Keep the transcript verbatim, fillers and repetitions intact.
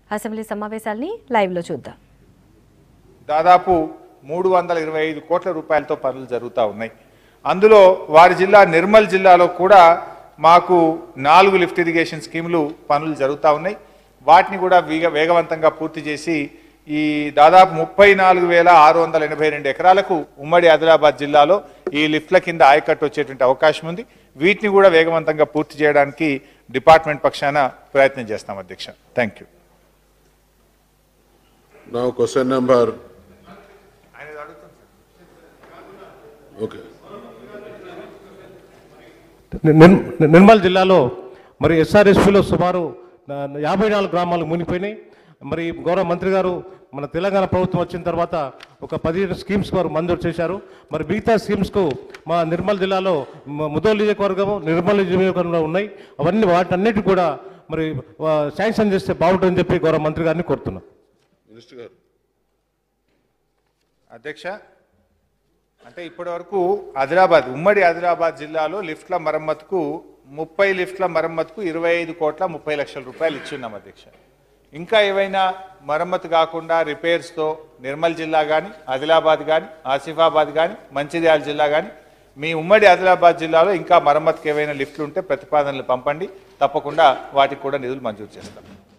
Assembly సమావేశాల్ని లైవ్లో చూద్దాం. దాదాపు మూడు వందల ఇరవై ఐదు కోట్ల రూపాయలతో పనులు జరుగుతూ ఉన్నాయి. అందులో వారి జిల్లా నిర్మల్ జిల్లాలో కూడా మాకు నాలుగు లిఫ్ట్ ఇరిగేషన్ స్కీములు పనులు జరుగుతూ ఉన్నాయి. వాటిని కూడా వేగ వేగవంతంగా పూర్తి చేసి ఈ దాదాపు ముప్పై నాలుగు వేల ఆరు వందల ఎనభై రెండు ఎకరాలకు ఉమ్మడి ఆదిలాబాద్ జిల్లాలో ఈ లిఫ్ట్ల కింద ఆయకట్టు వచ్చేటువంటి అవకాశం ఉంది. వీటిని కూడా వేగవంతంగా పూర్తి చేయడానికి డిపార్ట్మెంట్ పక్షాన ప్రయత్నం చేస్తాం అధ్యక్ష. Thank you. Now question number. Okay. Nirmal జిల్లాలో మరి ఎస్ఆర్ఎస్పీలో సుమారు యాభై నాలుగు గ్రామాలు మునిగిపోయినాయి. మరి గౌరవ మంత్రి గారు మన తెలంగాణ ప్రభుత్వం వచ్చిన తర్వాత ఒక పదిహేను స్కీమ్స్ వారు మంజూరు చేశారు. మరి మిగతా స్కీమ్స్కు మా నిర్మల్ జిల్లాలో ముదోల్ నియోజకవర్గం నిర్మల్ నియోజకవర్గంలో ఉన్నాయి. అవన్నీ వాటన్నిటి కూడా మరి శాంక్షన్ చేస్తే బాగుంటుందని చెప్పి గౌరవ మంత్రి గారిని కోరుతున్నాం. మినిస్టర్ గారు. అధ్యక్ష, అంటే ఇప్పటి వరకు ఆదిలాబాద్ ఉమ్మడి ఆదిలాబాద్ జిల్లాలో లిఫ్ట్ల మరమ్మతుకు ముప్పై లిఫ్ట్ల మరమ్మతుకు ఇరవై ఐదు కోట్ల ముప్పై లక్షల రూపాయలు ఇచ్చున్నాం అధ్యక్ష. ఇంకా ఏవైనా మరమ్మతు కాకుండా రిపేర్స్తో నిర్మల్ జిల్లా కానీ ఆదిలాబాద్ కానీ ఆసిఫాబాద్ కానీ మంచిర్యాల జిల్లా కానీ మీ ఉమ్మడి ఆదిలాబాద్ జిల్లాలో ఇంకా మరమ్మతుకు ఏవైనా లిఫ్ట్లు ఉంటే ప్రతిపాదనలు పంపండి. తప్పకుండా వాటికి కూడా నిధులు మంజూరు చేస్తాం.